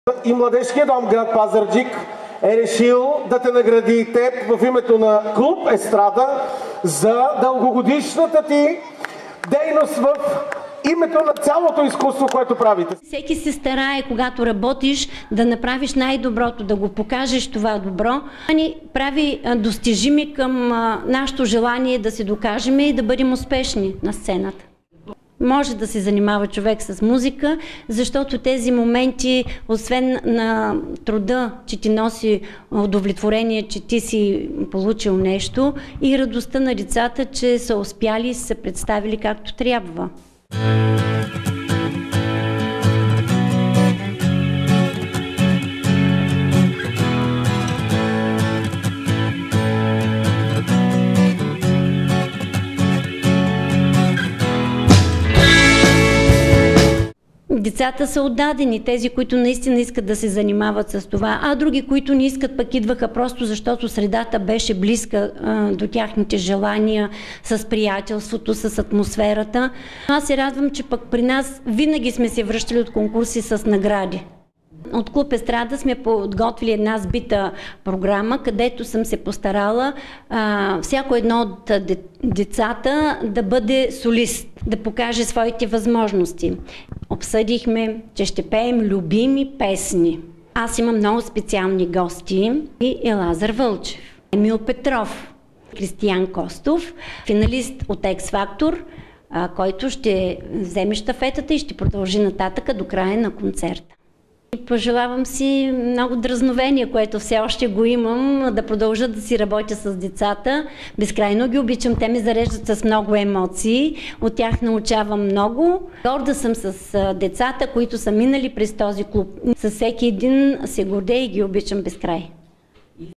И Младежкият дом град Пазарджик е решил да те награди и теб в името на клуб Естрада за дългогодишната ти дейност в името на цялото изкуство, което правите. Всеки се старае, когато работиш, да направиш най-доброто, да го покажеш това добро. Ни прави достижими към нашето желание да се докажем и да бъдем успешни на сцената. Може да се занимава човек с музика, защото тези моменти, освен на труда, че ти носи удовлетворение, че ти си получил нещо, и радостта на децата, че са успяли и са представили както трябва. Децата са отдадени, тези, които наистина искат да се занимават с това, а други, които не искат, пък идваха просто защото средата беше близка до тяхните желания, с приятелството, с атмосферата. Аз се радвам, че пък при нас винаги сме се връщали от конкурси с награди. От клуб Естрада сме подготвили една сбита програма, където съм се постарала всяко едно от децата да бъде солист, да покаже своите възможности. Обсъдихме, че ще пеем любими песни. Аз имам много специални гости и Лазар Вълчев, Емил Петров, Кристиян Костов, финалист от X-Factor, който ще вземе щафетата и ще продължи нататък до края на концерта. Пожелавам си много дразновение, което все още го имам, да продължа да си работя с децата. Безкрайно ги обичам, те ме зареждат с много емоции, от тях научавам много. Горда съм с децата, които са минали през този клуб. С всеки един се гордея и ги обичам безкрай.